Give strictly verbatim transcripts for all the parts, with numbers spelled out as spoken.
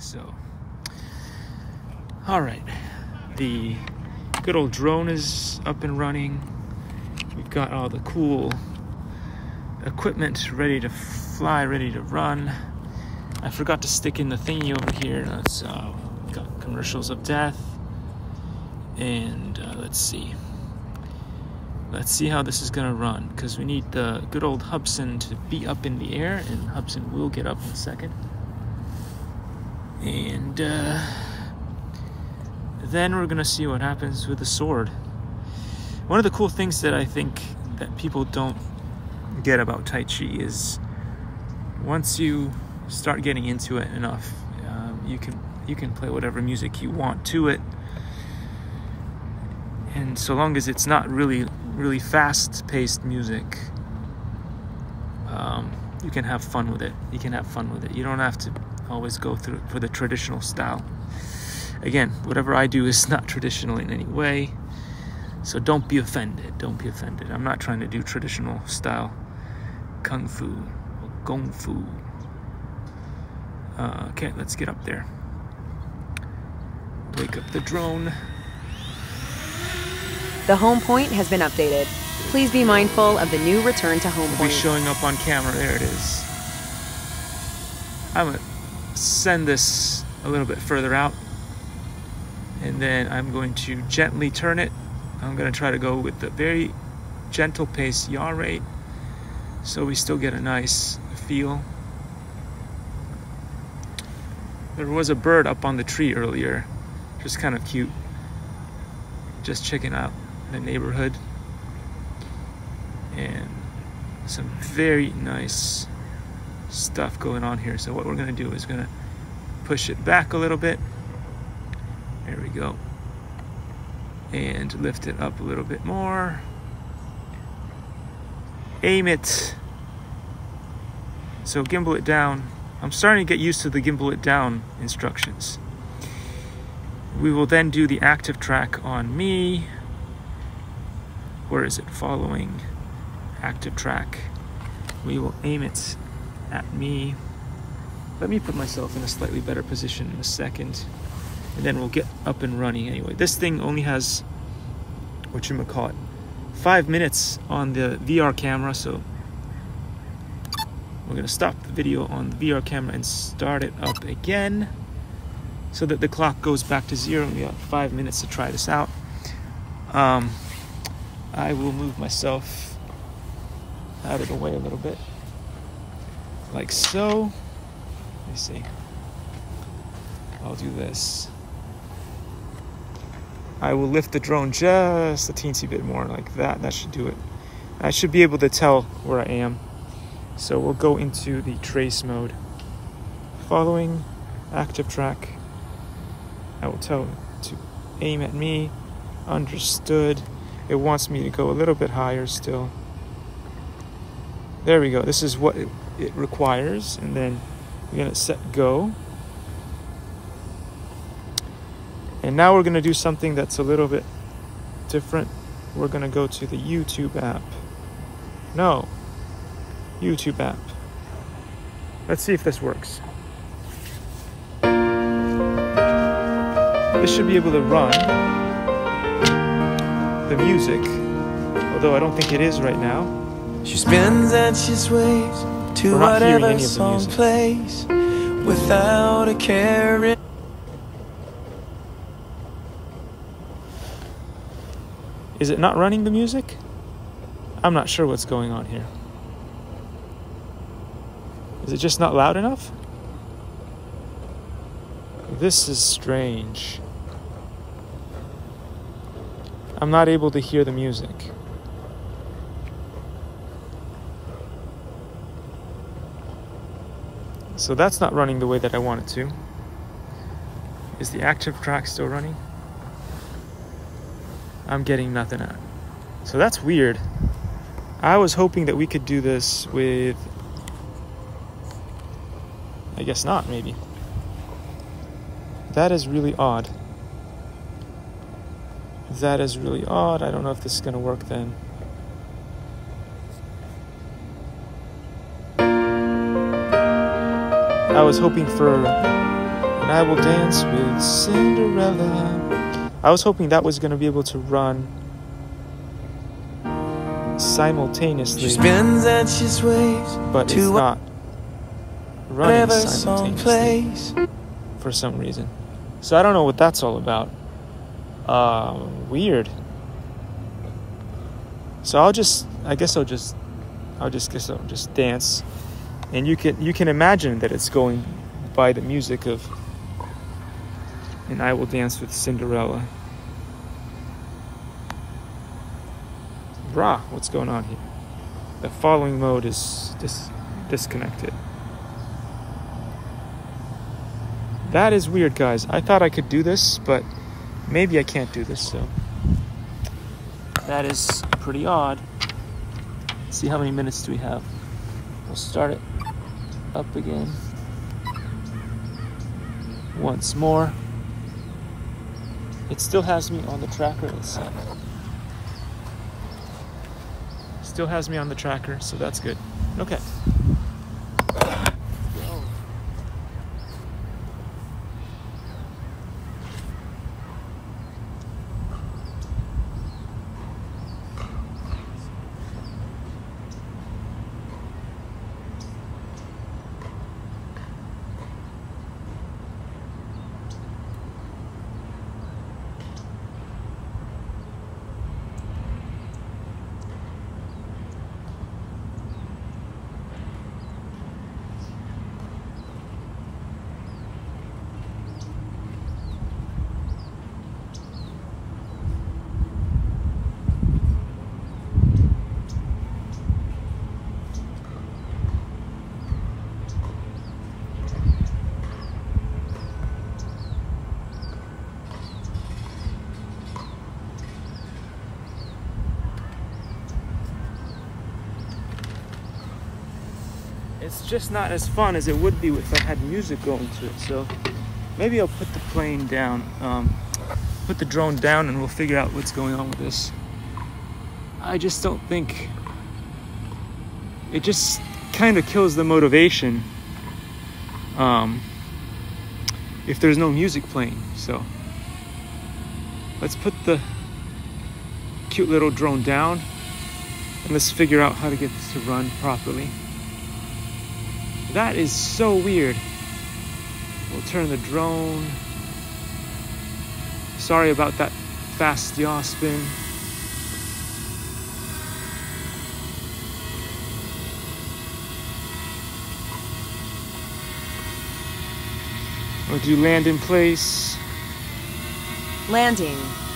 So, all right, the good old drone is up and running. We've got all the cool equipment ready to fly, ready to run. I forgot to stick in the thingy over here. That's uh, got commercials of death. And uh, let's see. Let's see how this is gonna run, because we need the good old Hubsan to be up in the air, and Hubsan will get up in a second. And uh, then we're gonna see what happens with the sword. One of the cool things that I think that people don't get about Tai Chi is once you start getting into it enough, um, you can you can play whatever music you want to it. And so long as it's not really, really fast-paced music, um, you can have fun with it. You can have fun with it. You don't have to always go through for the traditional style. Again, whatever I do is not traditional in any way, so don't be offended. Don't be offended. I'm not trying to do traditional style kung fu or gong fu. Uh, okay, let's get up there. Wake up the drone. The home point has been updated. Please be mindful of the new return to home It'll point. be showing up on camera. There it is. I'm going to send this a little bit further out, and then I'm going to gently turn it. I'm going to try to go with the very gentle pace yaw rate, so we still get a nice feel. There was a bird up on the tree earlier, just kind of cute. Just checking out the neighborhood, and some very nice stuff going on here. So what we're gonna do is gonna push it back a little bit. There we go. And lift it up a little bit more. Aim it. So gimbal it down. I'm starting to get used to the gimbal it down instructions. We will then do the active track on me. Where is it? Following active track. We will aim it at me. Let me put myself in a slightly better position in a second, and then we'll get up and running anyway. This thing only has, whatchamacallit, five minutes on the V R camera, so we're gonna stop the video on the V R camera and start it up again, so that the clock goes back to zero. We got five minutes to try this out. Um, I will move myself out of the way a little bit, like so. Let me see. I'll do this. I will lift the drone just a teensy bit more, like that. That should do it. I should be able to tell where I am. So we'll go into the trace mode. Following active track. I will tell it to aim at me. Understood. It wants me to go a little bit higher still. There we go. This is what it, it requires. And then we're going to set go. And now we're going to do something that's a little bit different. We're going to go to the YouTube app. No. YouTube app. Let's see if this works. This should be able to run the music, although I don't think it is right now. She spins and she sways to whatever song plays without a care in. Is it not running the music? I'm not sure what's going on here. Is it just not loud enough? This is strange. I'm not able to hear the music. So that's not running the way that I want it to. Is the active track still running? I'm getting nothing out. So that's weird. I was hoping that we could do this with... I guess not, maybe. That is really odd. That is really odd. I don't know if this is going to work then. I was hoping for And I will dance with Cinderella. I was hoping that was going to be able to run simultaneously. She spins and she sways, but it's not running simultaneously for some reason. So I don't know what that's all about. Uh, weird. So I'll just, I guess I'll just, I'll just guess I'll just dance, and you can you can imagine that it's going by the music of "And I Will Dance with Cinderella." Brah, what's going on here? The following mode is dis- disconnected. That is weird, guys. I thought I could do this, but maybe I can't do this, so that is pretty odd. Let's see, how many minutes do we have? We'll start it up again. Once more. It still has me on the tracker. Let's see. Still has me on the tracker, so that's good. Okay. It's just not as fun as it would be if I had music going to it. So maybe I'll put the plane down, um, put the drone down, and we'll figure out what's going on with this. I just don't think, it just kind of kills the motivation um, if there's no music playing. So let's put the cute little drone down and let's figure out how to get this to run properly. That is so weird. We'll turn the drone. Sorry about that fast yaw spin. We'll do land in place. Landing.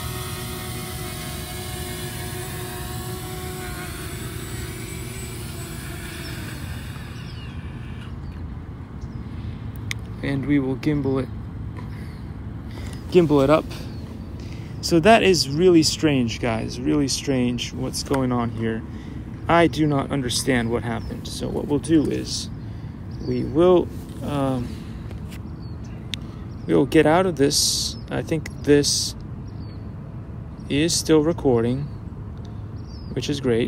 And we will gimbal it gimbal it up. So that is really strange, guys, really strange what's going on here. I do not understand what happened. So what we'll do is we will um, we will get out of this. I think this is still recording, which is great.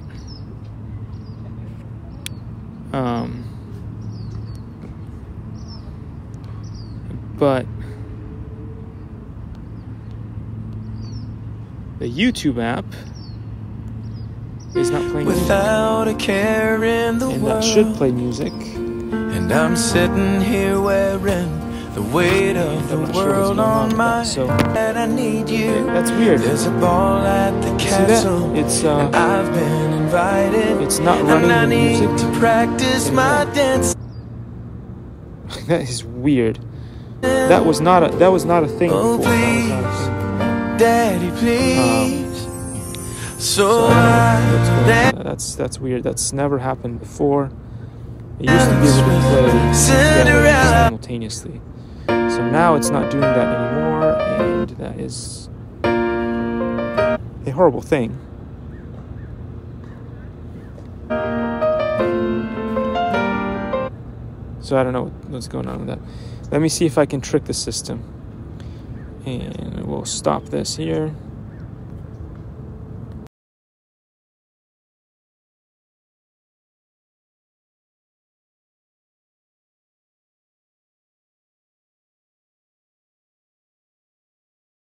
Um, But the YouTube app is not playing without a care in the music, and world. that should play music. And I'm sitting here wearing the weight of the world on my so, head. I need you. That's weird. There's a ball at the castle. It's uh, and I've been invited. It's not running and I the need music to practice my dance. That is weird. That was not a that was not a thing oh, before. Please, that was not Daddy, please. Um, so so I, uh, that's that's weird. That's never happened before. It used to be able to play together simultaneously. So now it's not doing that anymore, and that is a horrible thing. So I don't know what's going on with that. Let me see if I can trick the system. And we'll stop this here.